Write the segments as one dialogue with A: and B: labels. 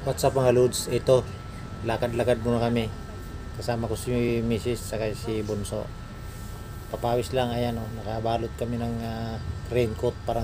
A: What's up mga lods? Ito, lakad-lakad muna kami. Kasama ko si Mrs. saka si Bunso. Papawis lang, ayan oh, nakabalot kami ng raincoat parang.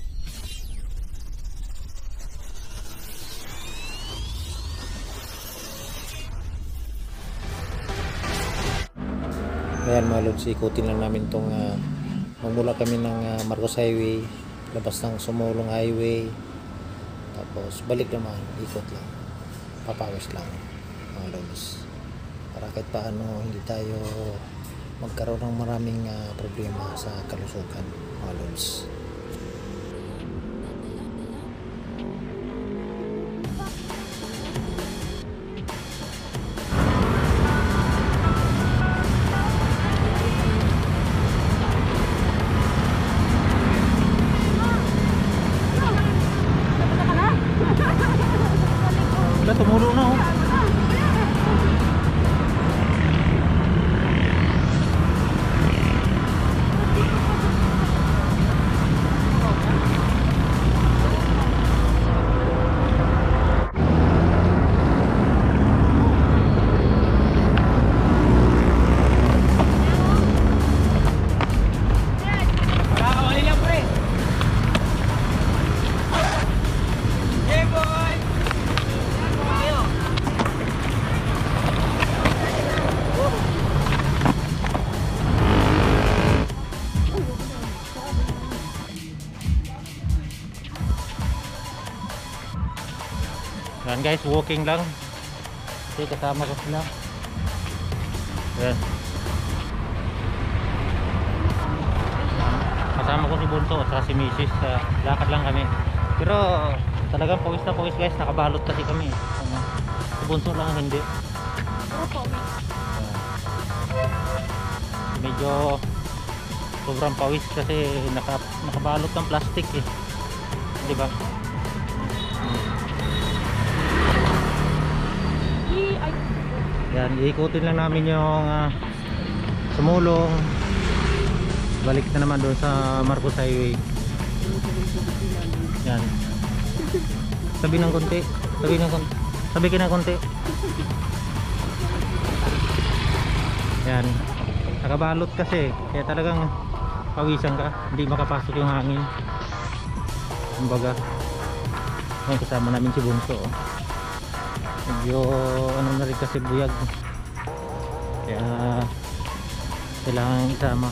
A: Ayan mga lods, ikutin lang namin tong magmula kami ng Marcos Highway, labas ng Sumulong Highway, tapos balik naman, ikot lang, papawis lang mga lods, para kahit paano hindi tayo magkaroon ng maraming problema sa kalusugan mga lods. Wala, tumulo na oh. Yan guys, walking lang. Kasi kasama ko sila. Yan. Kasama ko si Bunso at si Mrs. Lakad lang kami. Pero talagang pawis na pawis guys. Nakabalot kasi kami. Si Bunso lang hindi. Medyo sobrang pawis kasi nakabalot ng plastic eh. Diba? Yan, iikutin lang namin yung Sumulong. Balik na naman doon sa Marcos Highway. Yan. Sabi ng konti. Sabi ka ng konti. Yan. Nakabalot kasi. Kaya talagang pawisan ka. Hindi makapasok yung hangin. Kumbaga. Yan, kasama namin si Bunso. Medyo ano na rin kasi buyag, kaya kailangan isama.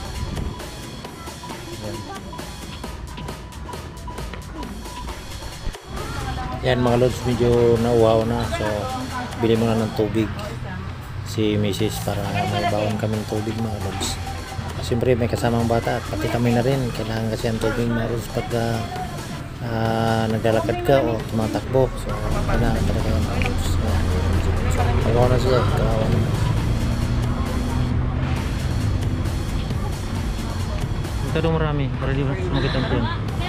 A: Yan mga lods, medyo nauhaw na, so bili muna ng tubig si Mrs. para may bawon kami ng tubig mga lods. Siyempre may kasamang bata at pati kami na rin, kailangan kasi ang tubig mga lods pag naglalakad ka o tumatakbo. So kailangan talaga yung mga lods. Magawa na siya, kawawa naman. Ito doon marami para di makita natin.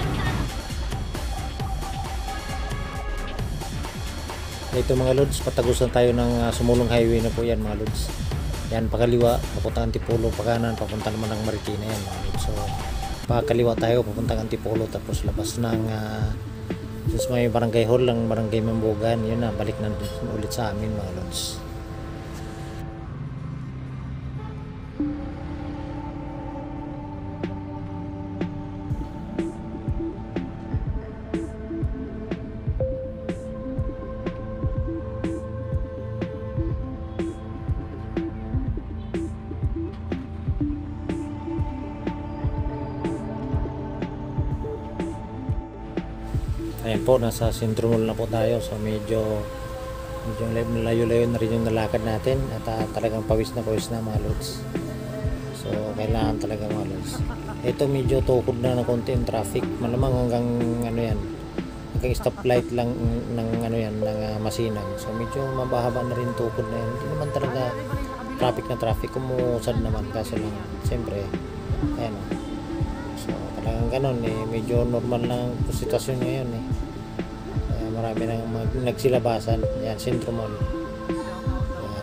A: Ito mga lods, patagos na tayo ng Sumulong Highway na po yan mga lods. Yan, pakaliwa, papunta Antipolo, pakanan, papunta naman ng Marikina yan mga lods. So pakaliwa tayo, papunta ng Antipolo, tapos labas ng since may barangay hall ng barangay Mambugan, yun na, balik na ulit sa amin mga lods. Ayan po, nasa Sentro Mall na po tayo. So medyo layo-layo na rin yung nalakad natin. At talagang pawis na mga lods. So kailangan talaga mga lods. Ito medyo tukod na ng konti yung traffic. Malamang hanggang ano yan, hanggang stoplight lang ng ano yan, ng Masinag. So medyo mabahaba na rin tukod na yan. Hindi naman talaga traffic. Kumusad naman kasi lang siyempre ayan o. So talagang ganun eh, medyo normal lang sitwasyon ngayon eh. Marami nang nagsilabasan. Yan, Sentro Mall. Yan.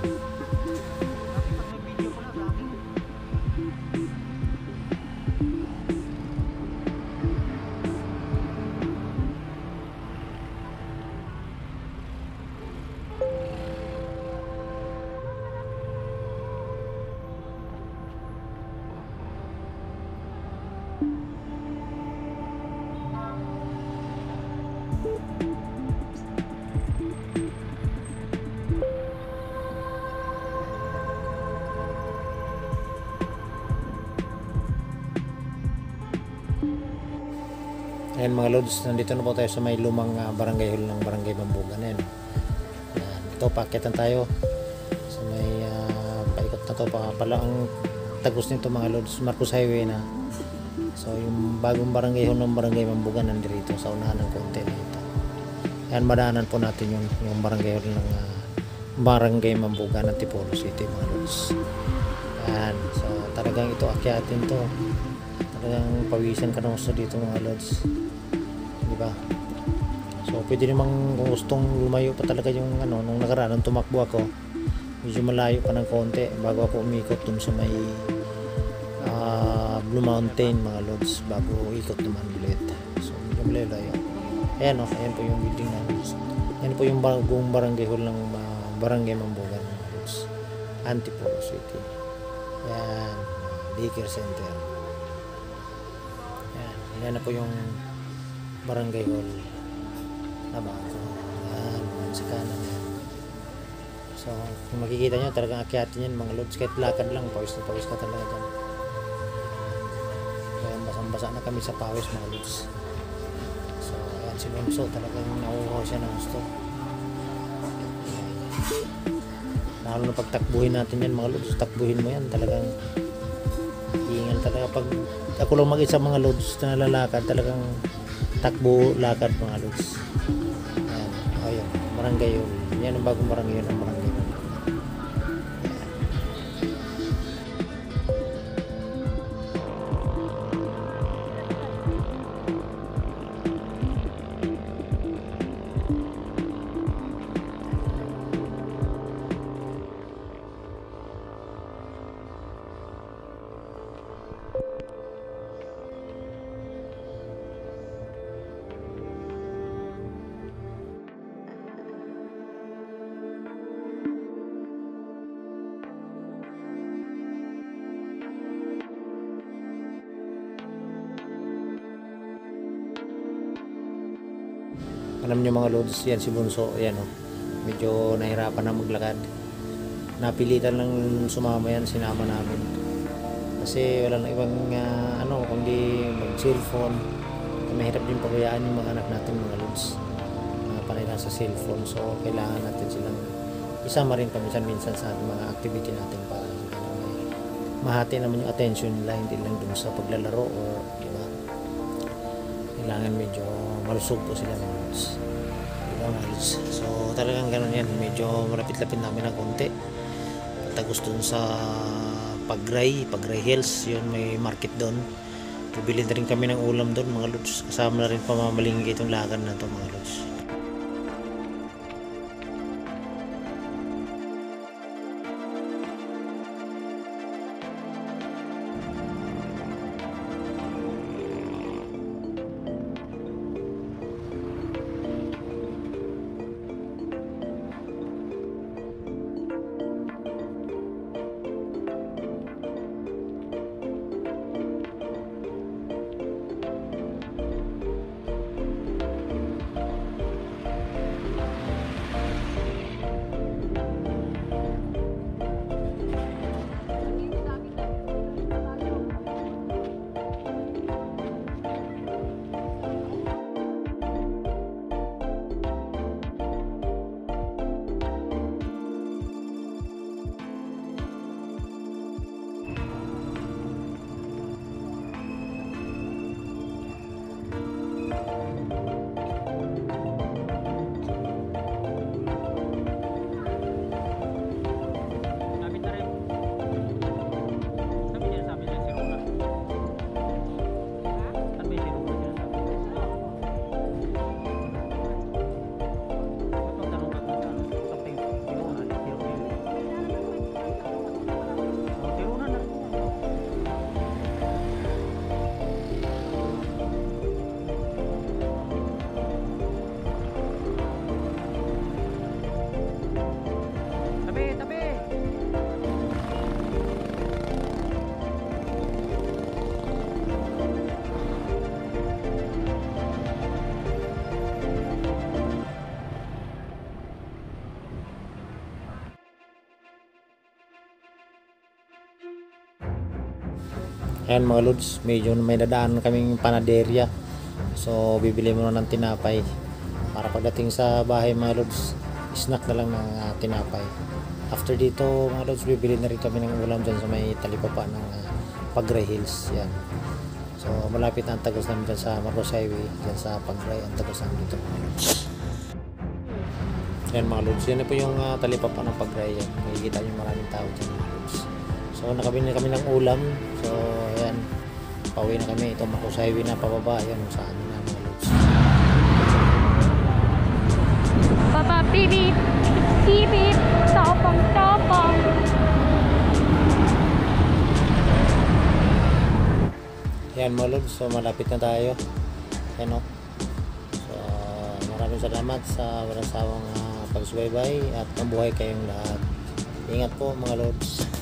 A: Ayan mga lods, nandito na po tayo sa may lumang barangay hall ng Barangay Mambugan. Ayan. Ayan. Ito, paakyatan tayo sa may paikot na to pa pala ang tagos nito mga lods, Marcos Highway na. So yung bagong barangay hall ng Barangay Mambugan nandito sa unahan ng konti na ito. Ayan, madaanan po natin yung barangay hall ng Barangay Mambugan ng Tipolo City mga lods. Ayan, so talagang ito akyatin to. Talagang pawisan ka ng gusto dito mga lods, di ba? So pwede namang kung gustong lumayo pa talaga yung nung nakaraan nung tumakbo ako, medyo malayo pa ng konti bago ako umikot dun sa may Blue Mountain mga lods, bago ikot naman ulit. So medyo malayo. Ayan ayan po yung building na lods. Ayan po yung bagong barangay hall ng Barangay Mambugan mga lods, Antipolo City. Ayan, daycare center. Yan na po yung barangay hall na bago. Yan, sa kanan yan. So kung makikita nyo, talagang akyatin yan mga lods, kahit lakad lang, pawis na pawis ka talaga dyan. Kaya basang-basa na kami sa pawis mga lods. So yan si Bonso, talagang nauuhaw siya ng gusto. Lalo na pag takbuhin natin yan mga lods, takbuhin mo yan, talagang ingal talaga. Pag ako lang mag-isa mga lods na lalakad, talagang takbo lakad mga lods. Ayan, ayan, barangay yun. Yan ang bagong barangay yun, ang barangay yun. Alam nyo mga lods, yan si Bunso, yan medyo nahirapan na maglakad. Napilitan lang sumama yan, sinama namin. Kasi wala nang ibang kundi mag-cellphone. Mahirap din pabayaan yung mga anak natin mga lods. Panay lang sa cellphone, so kailangan natin silang isama rin minsan sa mga activity natin para mahati naman yung attention nila, hindi lang dun sa paglalaro or diba. Kailangan medyo malusog po sila mga lods. So talagang ganun yan, medyo malapit-lapit namin ng konti. Patagos dun sa Pagray Hills, yun may market doon. Bibili na rin kami ng ulam doon mga lods, kasama na rin pamamalinggi itong lakad na to mga lods. Ayan mga lods, medyo may dadaan kaming panaderya. So bibili muna ng tinapay para pagdating sa bahay mga lods, snack na lang ng tinapay. After dito mga lods, bibili na rin kami ng ulam dyan sa may talipapa ng Pagray Hills. Yan. So malapit na ang tagos namin dyan sa Marcos Highway, dyan sa Pagray ang tagos namin dito mga lods. Yan mga lods, yan na po yung talipapa ng Pagray. Yan. Makikita nyo maraming tao dyan mga lods. So nakabili na kami ng ulam. So yan, pauwi na kami. Ito Marcos Highway na pababa. Yan sa amin na mga lods.
B: Baba, bibit, bibit, topong, topong.
A: Yan mga lods, so malapit na tayo. Yan o. So maraming salamat sa walang sawang pagsubaybay at mabuhay kayong lahat. Ingat po mga lods.